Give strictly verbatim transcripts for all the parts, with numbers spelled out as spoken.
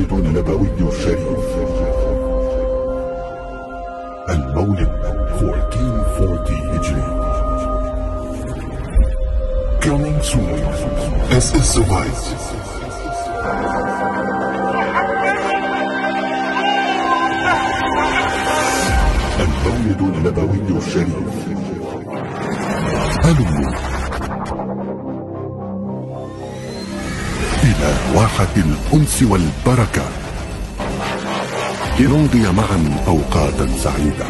المولد النبوي الشريف. المولد ألف وأربعمائة وأربعين هجري. Coming soon. Es ist soweit. المولد النبوي الشريف. هلموا إلى واحة الأنس والبركة لنمضي معا أوقاتا سعيدة.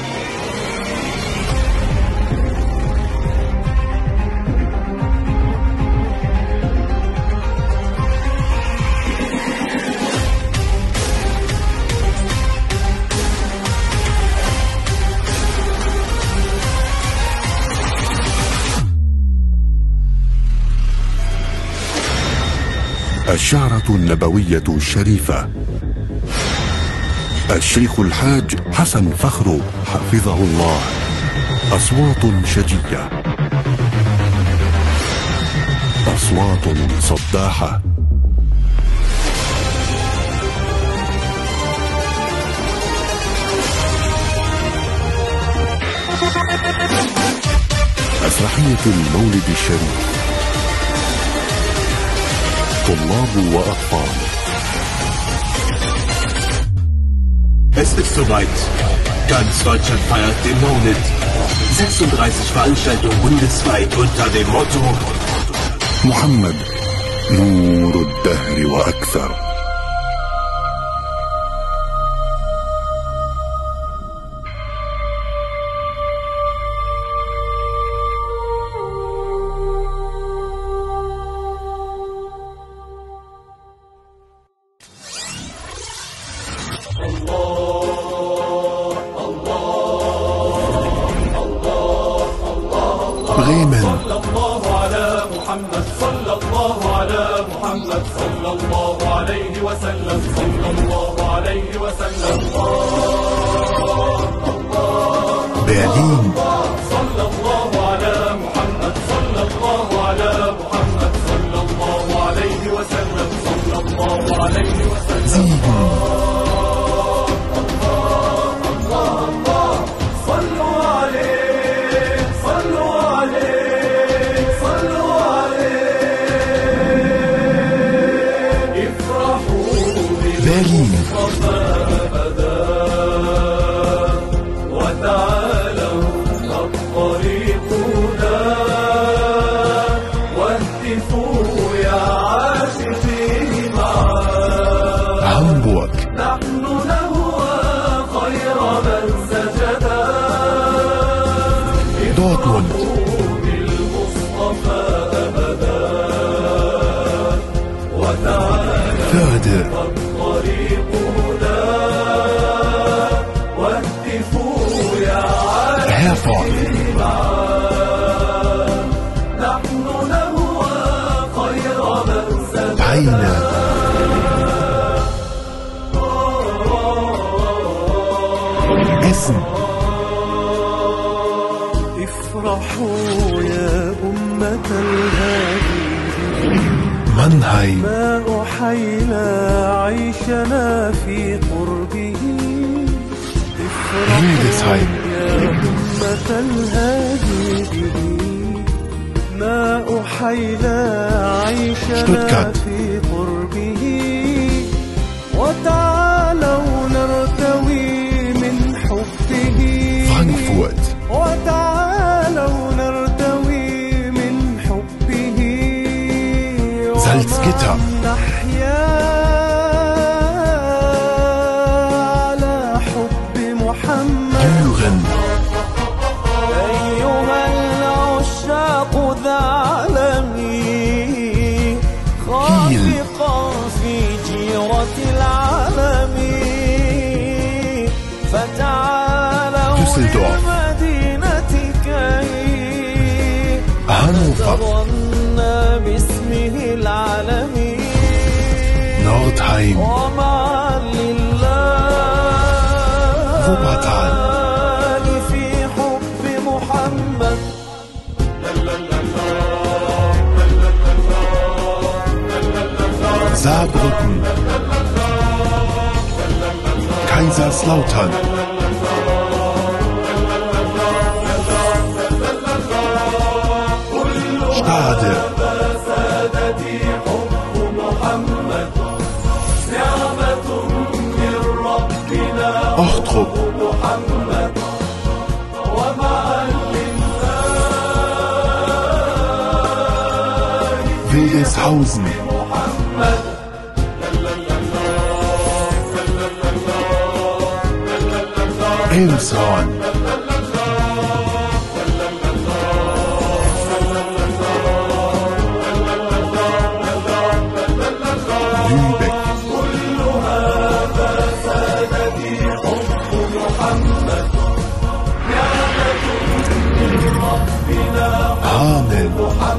الشعرة النبوية الشريفة. الشيخ الحاج حسن فخر حفظه الله. أصوات شجية، أصوات صداحة. مسرحية المولد الشريف. طلاب وأطفال. Es ist soweit. Ganz Deutschland feiert den Maulid. sechsunddreißig Veranstaltungen bundesweit unter dem Motto محمد نور الدهر وأكثر. بريمن. صلى الله على محمد، صلى الله على محمد، صلى الله عليه وسلم، صلى الله عليه وسلم. برلين. صلى الله على محمد، صلى الله على محمد، صلى الله عليه وسلم، صلى الله عليه وسلم. زيغن. برلين. وتعالوا الطريق دا واهتفوا يا عاشقين معا. هامبورغ. نحن نهوى خير من سجدا. دورتموند. بالمصطفى أبدا. وتعالوا فادر. نحن نهوى خير من سجد. بعينا. اسم. افرحوا يا أمة الهادي. مانهايم. ما أحيلا عيشنا في قربه. هيلدسهايم. يا أمة الهادي به ما أحيلا عيشنا شتوتغارت. في قربه. وتعالوا نرتوي من حبه. فرانكفورت. وتعالوا نرتوي من حبه. سالزجيتر. نحيا على حب محمد. دورن. أيها العشاق ذا عالمي خافقا في جيرة العالم. فتعالوا دوسلدورف. لمدينتك هانوفر. تغنى باسمه العالمي. نوردهايم. ومعا لله ووبرتال. في حب محمد. Saarbrücken. Kaiserslautern, Stade, سادتي حب محمد نعمة من ربنا Ochtrup, محمد ومعا لله Wildeshausen, محمد Elmshorn, Lübeck, Hameln,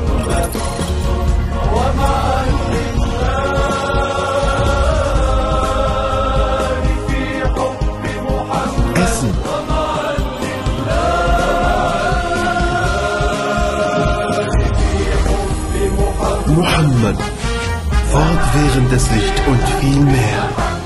Essen, Muhammad, fortwährendes Licht und viel mehr.